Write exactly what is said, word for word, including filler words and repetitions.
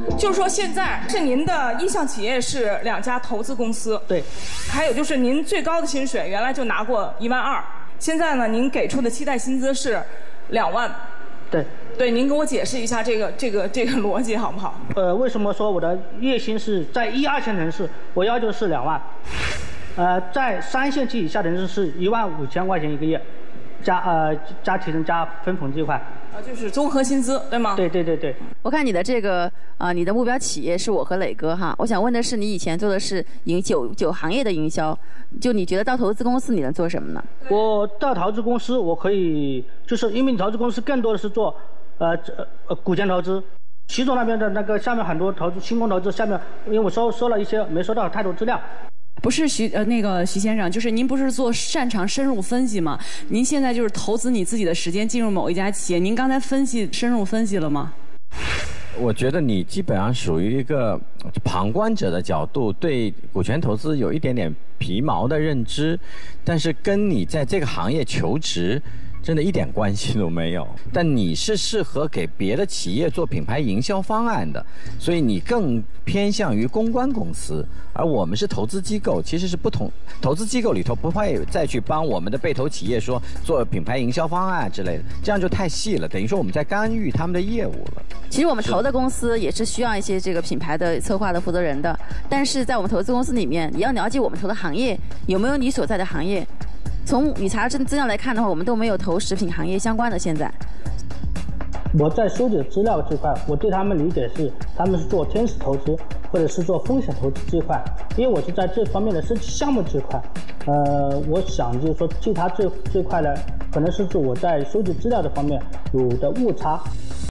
就是说现在是您的意向企业是两家投资公司， 对。 还有就是您最高的薪水原来就拿过一万二，现在呢您给出的期待薪资是两万。 对。 对，您给我解释一下这个这个这个逻辑好不好？ 呃，为什么说我的月薪是在一二线城市，我要求是两万，呃，在三线及以下城市是一万五千块钱一个月，加呃加提成加分红这一块。 啊，就是综合薪资，对吗？ 对对对对。 我看你的这个啊、呃，你的目标企业是我和磊哥哈。我想问的是，你以前做的是营酒酒行业的营销，就你觉得到投资公司你能做什么呢？ 我到投资公司，我可以就是因为你投资公司更多的是做呃呃股权投资。徐总那边的那个下面很多投资新工投资下面，因为我收收了一些没收到太多资料。 不是徐呃那个徐先生，就是您不是做擅长深入分析吗？您现在就是投资你自己的时间进入某一家企业，您刚才分析深入分析了吗？ 我觉得你基本上属于一个旁观者的角度，对股权投资有一点点皮毛的认知，但是跟你在这个行业求职真的一点关系都没有。但你是适合给别的企业做品牌营销方案的，所以你更偏向于公关公司，而我们是投资机构，其实是不同。投资机构里头不会再去帮我们的被投企业说做品牌营销方案之类的，这样就太细了，等于说我们在干预他们的业务了。 其实我们投的公司也是需要一些这个品牌的策划的负责人的，但是在我们投资公司里面，你要了解我们投的行业有没有你所在的行业。从你查资料来看的话，我们都没有投食品行业相关的。现在， 我在收集资料这块，我对他们理解是，他们是做天使投资或者是做风险投资这块，因为我是在这方面的设计项目这块。呃，我想就是说，其他这这块呢，可能是指我在收集资料这方面有的误差。